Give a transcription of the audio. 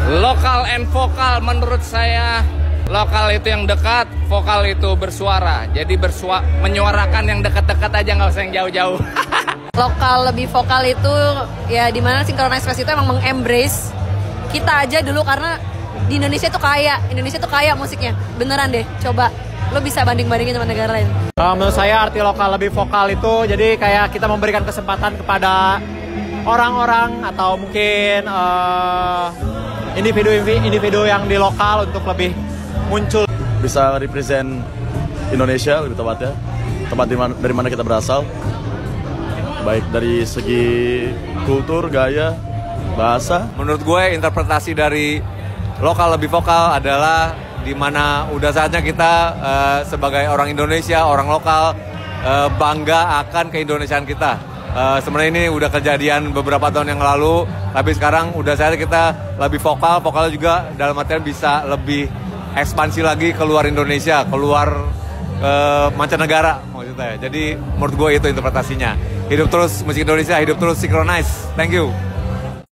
Lokal and vokal, menurut saya lokal itu yang dekat, vokal itu bersuara. Jadi menyuarakan yang dekat-dekat aja, nggak usah yang jauh-jauh. Lokal lebih vokal itu ya dimana Synchronize Fest itu emang mengembrace kita aja dulu, karena di Indonesia tuh kaya musiknya. Beneran deh, coba lo bisa banding-bandingin sama negara lain. Menurut saya arti lokal lebih vokal itu jadi kayak kita memberikan kesempatan kepada orang-orang atau mungkin individu yang di lokal untuk lebih muncul. Bisa represent Indonesia lebih tepatnya, tempat dari mana kita berasal. Baik dari segi kultur, gaya, bahasa. Menurut gue interpretasi dari lokal lebih vokal adalah di mana udah saatnya kita sebagai orang Indonesia, orang lokal bangga akan keindonesiaan kita. Sebenarnya ini udah kejadian beberapa tahun yang lalu, tapi sekarang udah saatnya kita lebih vokal juga dalam artian bisa lebih ekspansi lagi keluar Indonesia, keluar mancanegara maksudnya. Jadi menurut gue itu interpretasinya. Hidup terus musik Indonesia, hidup terus Synchronize. Thank you.